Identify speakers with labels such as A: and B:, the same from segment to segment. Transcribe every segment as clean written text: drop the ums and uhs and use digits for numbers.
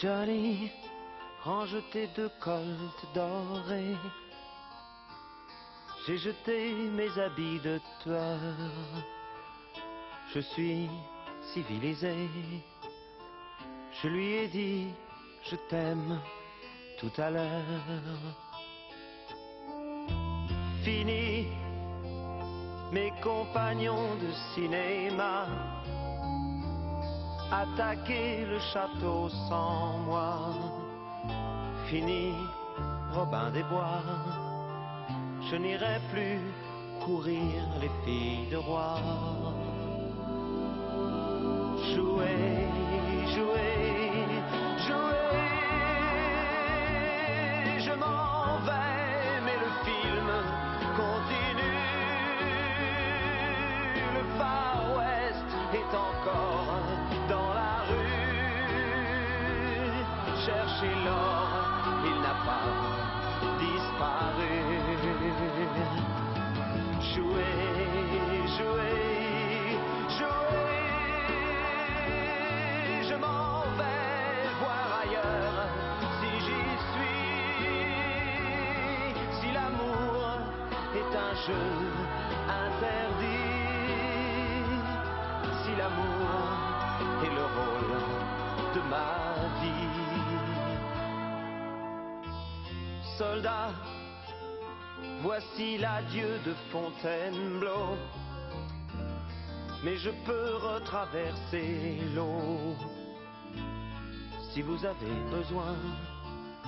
A: Johnny, range tes deux colts dorés. J'ai jeté mes habits de tueur. Je suis civilisé. Je lui ai dit je t'aime tout à l'heure. Fini mes compagnons de cinéma. Attaquer le château sans moi. Fini Robin des Bois. Je n'irai plus courir les filles de roi. Jouer, jouer, jouer. Je m'en vais, mais le film continue. Le Far West est encore dans la rue. Chercher l'or, il n'a pas disparu. Jouer, jouer, jouer. Je m'en vais voir ailleurs si j'y suis. Si l'amour est un jeu interdit. Si l'amour est le rôle de ma vie. Soldat, voici l'adieu de Fontainebleau. Mais je peux retraverser l'eau. Si vous avez besoin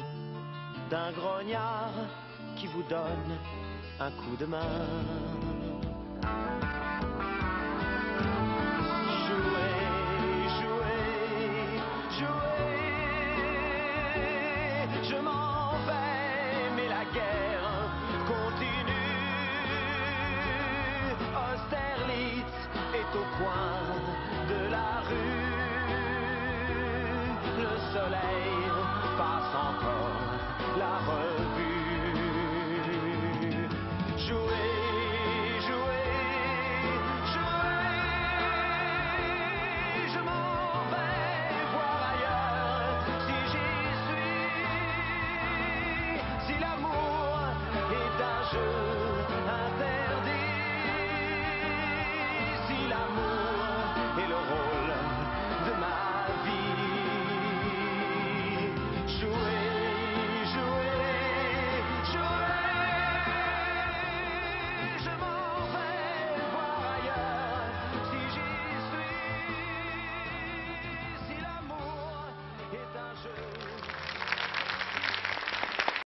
A: d'un grognard qui vous donne un coup de main.